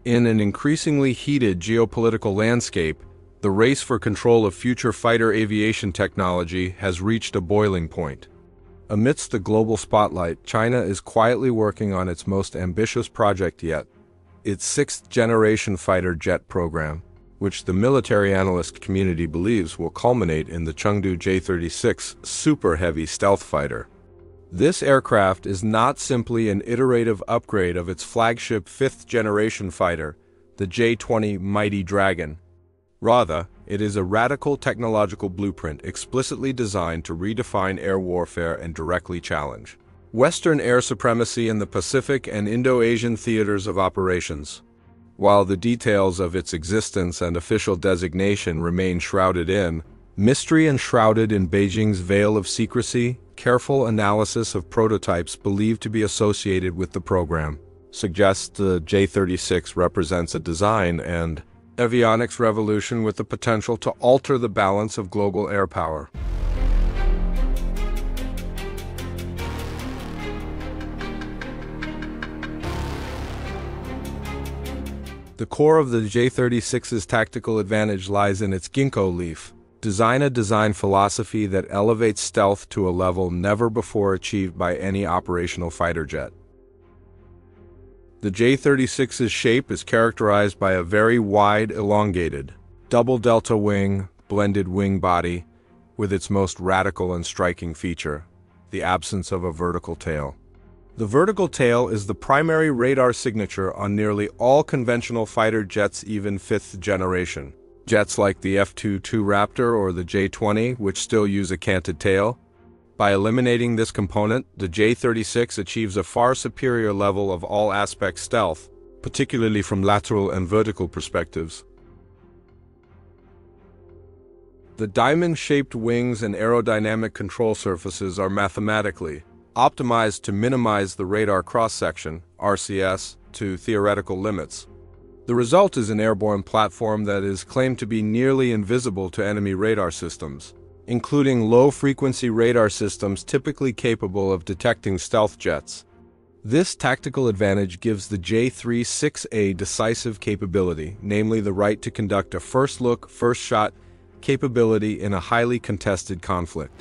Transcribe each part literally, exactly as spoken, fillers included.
In an increasingly heated geopolitical landscape, the race for control of future fighter aviation technology has reached a boiling point. Amidst the global spotlight, China is quietly working on its most ambitious project yet, its sixth-generation fighter jet program, which the military analyst community believes will culminate in the Chengdu J thirty-six super heavy stealth fighter. This aircraft is not simply an iterative upgrade of its flagship fifth-generation fighter, the J twenty Mighty Dragon. Rather, it is a radical technological blueprint explicitly designed to redefine air warfare and directly challenge Western air supremacy in the Pacific and Indo-Asian theaters of operations. While the details of its existence and official designation remain shrouded in mystery and shrouded in Beijing's veil of secrecy, careful analysis of prototypes believed to be associated with the program suggests the J thirty-six represents a design and avionics revolution with the potential to alter the balance of global air power. The core of the J thirty-six's tactical advantage lies in its Ginkgo Leaf, design a design philosophy that elevates stealth to a level never before achieved by any operational fighter jet. The J thirty-six's shape is characterized by a very wide, elongated, double delta wing, blended wing body, with its most radical and striking feature, the absence of a vertical tail. The vertical tail is the primary radar signature on nearly all conventional fighter jets, even fifth generation. Jets like the F twenty-two Raptor or the J twenty, which still use a canted tail. By eliminating this component, the J thirty-six achieves a far superior level of all-aspect stealth, particularly from lateral and vertical perspectives. The diamond-shaped wings and aerodynamic control surfaces are mathematically optimized to minimize the radar cross-section, R C S, to theoretical limits. The result is an airborne platform that is claimed to be nearly invisible to enemy radar systems, including low-frequency radar systems typically capable of detecting stealth jets. This tactical advantage gives the J thirty-six a decisive capability, namely the right to conduct a first-look, first-shot capability in a highly contested conflict.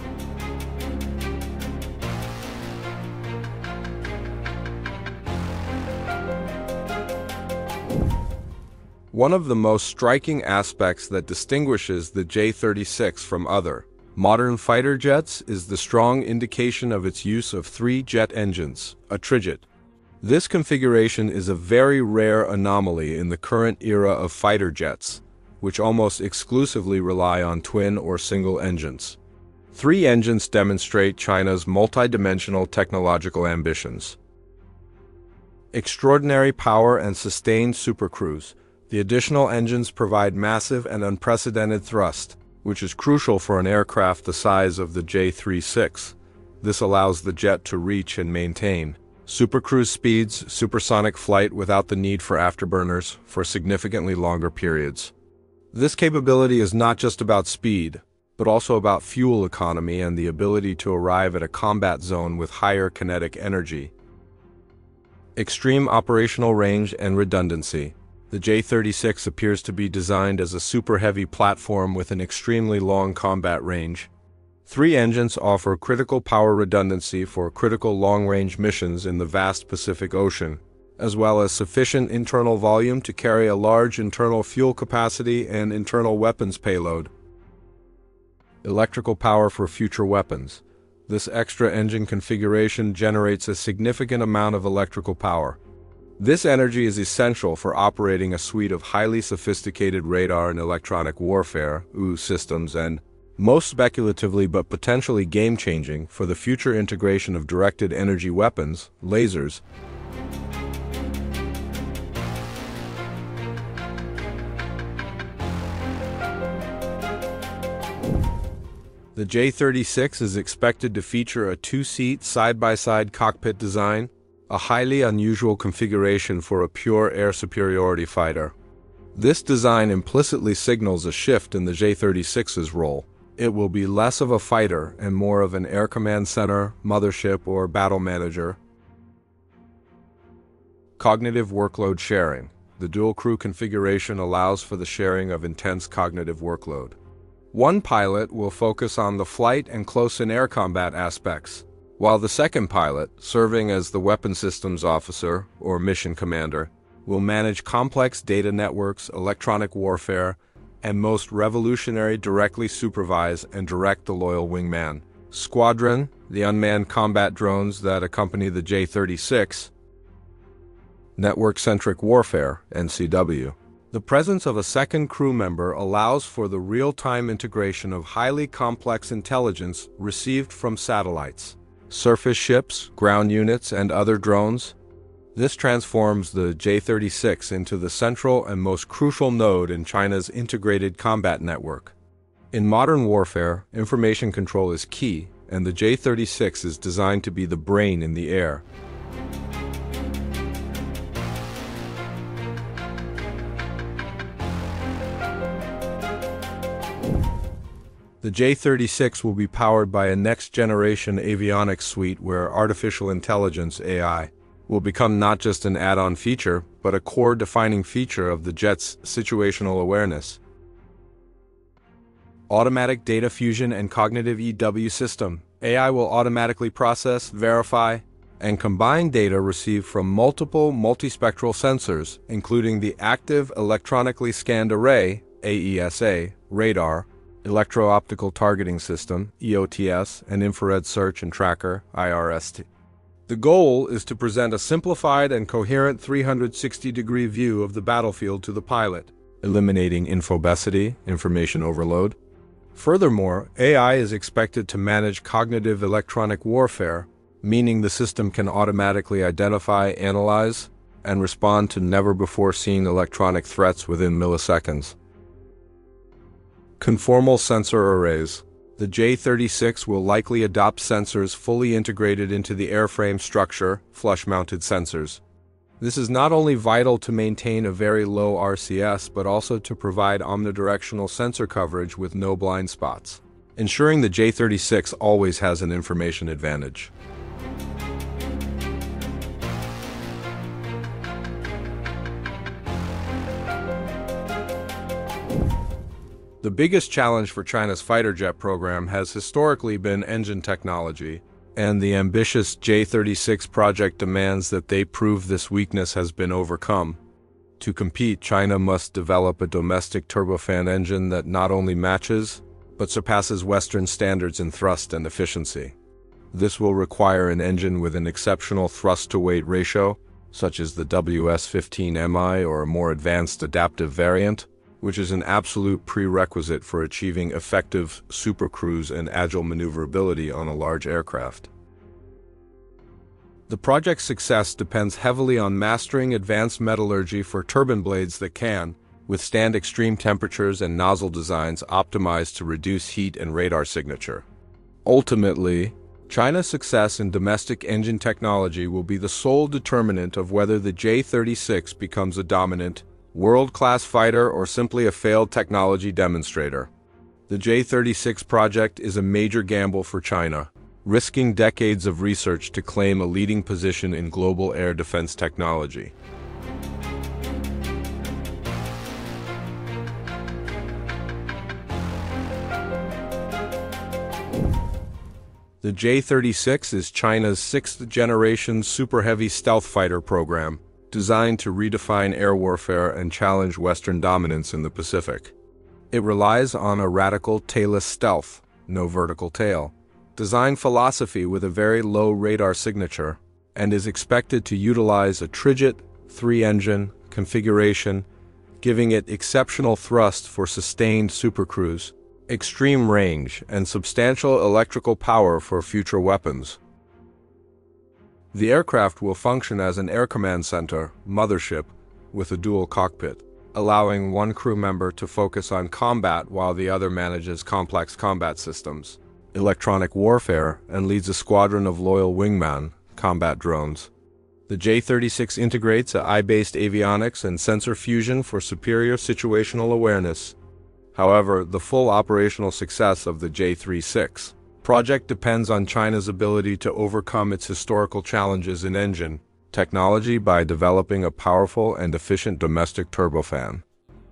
One of the most striking aspects that distinguishes the J thirty-six from other modern fighter jets is the strong indication of its use of three jet engines, a trijet. This configuration is a very rare anomaly in the current era of fighter jets, which almost exclusively rely on twin or single engines. Three engines demonstrate China's multidimensional technological ambitions. Extraordinary power and sustained supercruise. The additional engines provide massive and unprecedented thrust, which is crucial for an aircraft the size of the J thirty-six. This allows the jet to reach and maintain supercruise speeds, supersonic flight without the need for afterburners for significantly longer periods. This capability is not just about speed, but also about fuel economy and the ability to arrive at a combat zone with higher kinetic energy. Extreme operational range and redundancy. The J thirty-six appears to be designed as a super-heavy platform with an extremely long combat range. Three engines offer critical power redundancy for critical long-range missions in the vast Pacific Ocean, as well as sufficient internal volume to carry a large internal fuel capacity and internal weapons payload. Electrical power for future weapons. This extra engine configuration generates a significant amount of electrical power. This energy is essential for operating a suite of highly sophisticated radar and electronic warfare (E W systems and, most speculatively but potentially game-changing, for the future integration of directed energy weapons, lasers. The J thirty-six is expected to feature a two-seat side-by-side cockpit design, a highly unusual configuration for a pure air superiority fighter. This design implicitly signals a shift in the J thirty-six's role. It will be less of a fighter and more of an air command center, mothership, or battle manager. Cognitive workload sharing. The dual crew configuration allows for the sharing of intense cognitive workload. One pilot will focus on the flight and close-in air combat aspects, while the second pilot, serving as the weapon systems officer or mission commander, will manage complex data networks, electronic warfare, and most revolutionary directly supervise and direct the loyal wingman squadron, the unmanned combat drones that accompany the J thirty-six, network-centric warfare, N C W. The presence of a second crew member allows for the real-time integration of highly complex intelligence received from satellites, surface ships, ground units, and other drones. This transforms the J thirty-six into the central and most crucial node in China's integrated combat network. In modern warfare, information control is key, and the J thirty-six is designed to be the brain in the air. The J thirty-six will be powered by a next-generation avionics suite where artificial intelligence, A I, will become not just an add-on feature, but a core defining feature of the jet's situational awareness. Automatic data fusion and cognitive E W system. A I will automatically process, verify, and combine data received from multiple multispectral sensors, including the Active Electronically Scanned Array, A E S A, radar, Electro-Optical Targeting System, E O T S, and Infrared Search and Tracker, I R S T. The goal is to present a simplified and coherent three hundred sixty degree view of the battlefield to the pilot, eliminating infobesity, information overload. Furthermore, A I is expected to manage cognitive electronic warfare, meaning the system can automatically identify, analyze, and respond to never-before-seen electronic threats within milliseconds. Conformal sensor arrays. The J thirty-six will likely adopt sensors fully integrated into the airframe structure, flush-mounted sensors. This is not only vital to maintain a very low R C S, but also to provide omnidirectional sensor coverage with no blind spots, ensuring the J thirty-six always has an information advantage. The biggest challenge for China's fighter jet program has historically been engine technology, and the ambitious J thirty-six project demands that they prove this weakness has been overcome. To compete, China must develop a domestic turbofan engine that not only matches, but surpasses Western standards in thrust and efficiency. This will require an engine with an exceptional thrust-to-weight ratio, such as the W S fifteen M I or a more advanced adaptive variant, which is an absolute prerequisite for achieving effective supercruise and agile maneuverability on a large aircraft. The project's success depends heavily on mastering advanced metallurgy for turbine blades that can withstand extreme temperatures and nozzle designs optimized to reduce heat and radar signature. Ultimately, China's success in domestic engine technology will be the sole determinant of whether the J thirty-six becomes a dominant, world-class fighter or simply a failed technology demonstrator. The J thirty-six project is a major gamble for China, risking decades of research to claim a leading position in global air defense technology. The J thirty-six is China's sixth-generation super heavy stealth fighter program, designed to redefine air warfare and challenge Western dominance in the Pacific. It relies on a radical tailless stealth, no vertical tail, design philosophy with a very low radar signature, and is expected to utilize a trijet, three-engine configuration, giving it exceptional thrust for sustained supercruise, extreme range, and substantial electrical power for future weapons. The aircraft will function as an air command center, mothership, with a dual cockpit, allowing one crew member to focus on combat while the other manages complex combat systems, electronic warfare, and leads a squadron of loyal wingman combat drones. The J thirty-six integrates a eye-based avionics and sensor fusion for superior situational awareness. However, the full operational success of the J thirty-six project depends on China's ability to overcome its historical challenges in engine, technology by developing a powerful and efficient domestic turbofan.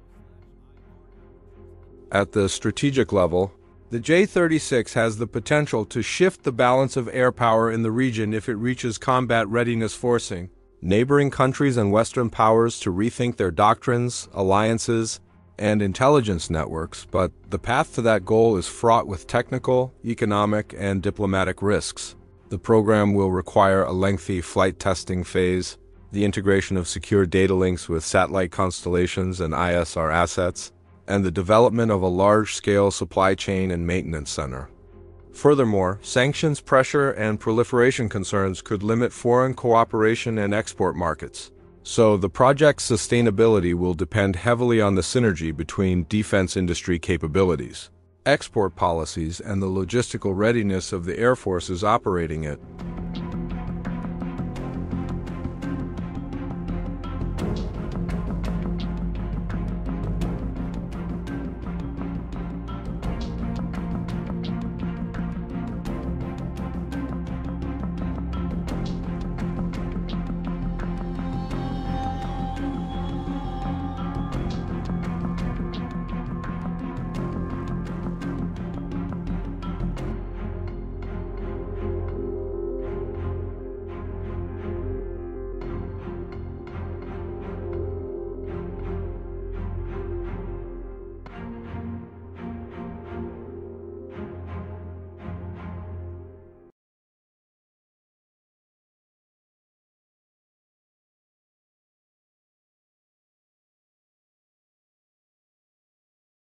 At the strategic level, the J thirty-six has the potential to shift the balance of air power in the region if it reaches combat readiness, forcing neighboring countries and Western powers to rethink their doctrines, alliances, and intelligence networks, but the path to that goal is fraught with technical, economic, and diplomatic risks. The program will require a lengthy flight testing phase, the integration of secure data links with satellite constellations and I S R assets, and the development of a large-scale supply chain and maintenance center. Furthermore, sanctions pressure and proliferation concerns could limit foreign cooperation and export markets. So the project's sustainability will depend heavily on the synergy between defense industry capabilities, export policies, and the logistical readiness of the air forces operating it.